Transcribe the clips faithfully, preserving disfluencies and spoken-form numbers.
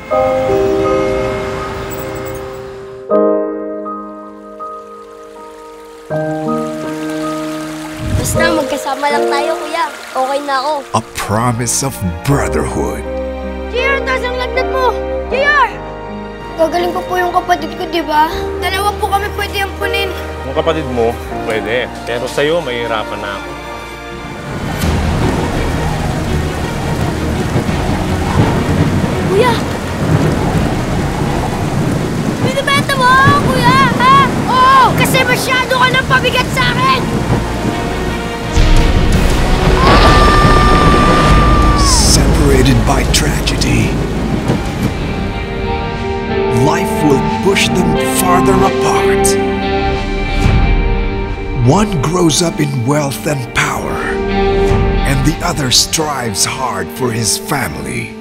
Basta magkasama lang tayo, kuya. Okay na ako. A promise of brotherhood. J R, taas ang lagnat mo! J R! Gagaling pa po yung kapatid ko, di ba? Dalawa po kami pwede ampunin. Yung kapatid mo, pwede. Pero sa'yo, mahihirapan na ako. Kuya! Binibenta mo ako, kuya! Ha? Oo! Kasi masyado ka nang pabigat sa akin! Separated by tragedy, life will push them farther apart. One grows up in wealth and power, and the other strives hard for his family.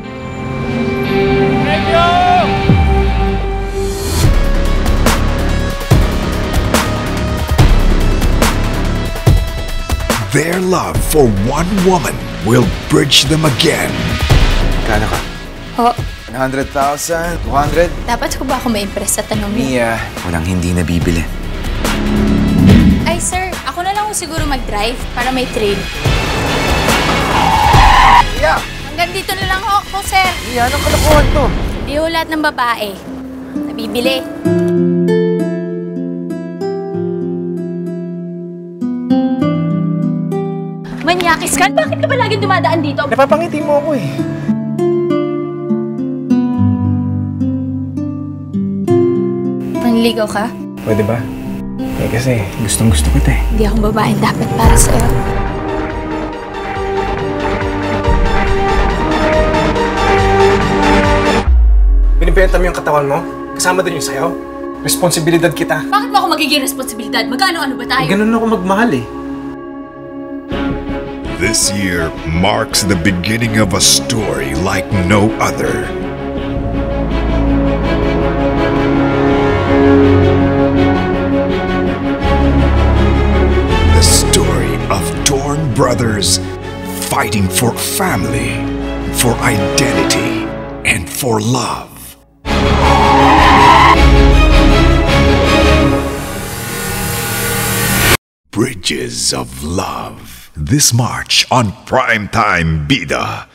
Their love for one woman will bridge them again. Kano ka? Ho, one hundred thousand? two hundred? dapat ko ba ako ma-impress sa tanong mo? Mia, walang hindi nabibili. Ay, sir, ako na lang ko siguro mag-drive para may trail. Mia! Hanggang dito na lang ho ako, sir. Mia, anong kalokohan to? Di ho lahat ng babae nabibili. Manyakis ka? Bakit ka ba laging dumadaan dito? Napapangiti mo ako eh. Manligaw ka? Pwede ba? Eh kasi gustong gusto kita eh. Hindi akong babaeng dapat para sa'yo. Binibenta mo yung katawan mo? Kasama din yung sayo? Responsibilidad kita. Bakit mo ako magiging responsibilidad? Magkano-ano ba tayo? Ganun ako magmahal eh. This year marks the beginning of a story like no other. The story of torn brothers fighting for family, for identity, and for love. Bridges of Love. This March on Primetime Bida.